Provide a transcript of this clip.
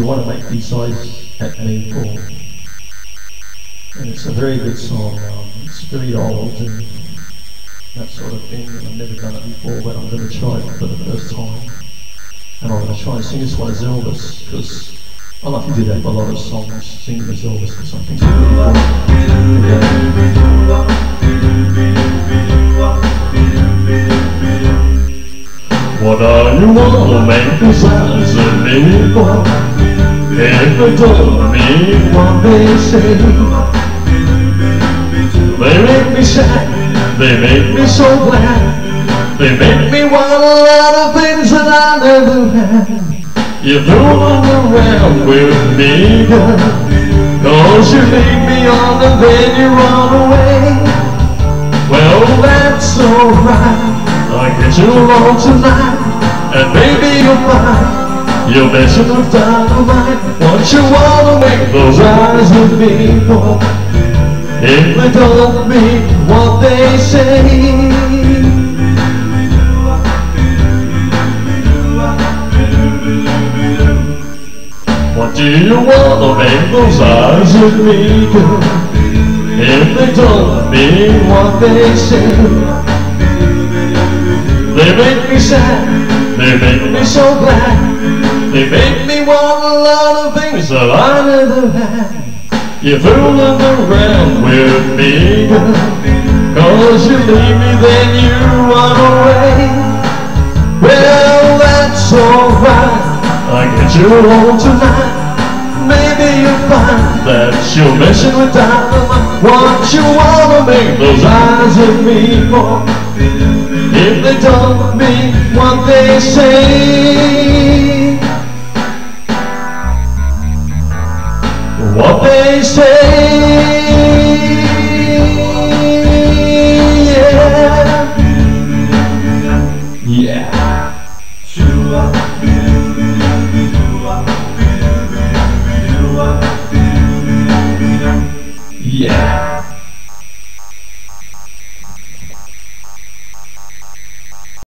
you want to make B-sides at me for. And it's a very good song. It's very old and that sort of thing, and I've never done it before, but I'm going to try it for the first time. And I'm going to try and sing this one as Elvis, because I like to do that with a lot of songs, sing them as Elvis, because I think it's really fun. What are you wanna make the signs of me for? If they don't mean what they say, they make me sad, they make me so glad, they make me want a lot of things that I never had. You're fooling around with me, girl, 'cause you lead me on and then you run away. Well, that's alright, I get you along tonight, and maybe you'll find you're messing with dynamite. What you wanna make those eyes with me for, if they don't mean what they say? What do you wanna make those eyes with me do, if they don't mean what they say? They make me sad, they make me so glad, they make me want a lot of things that I never had. You're fooling around with me, girl, 'cause you leave me then you run away. Well, that's alright, I get you alone tonight, maybe you'll find that you're messing with dynamite. What you wanna make those eyes with me for, if they don't mean what they say? What they say, yeah, yeah. Yeah.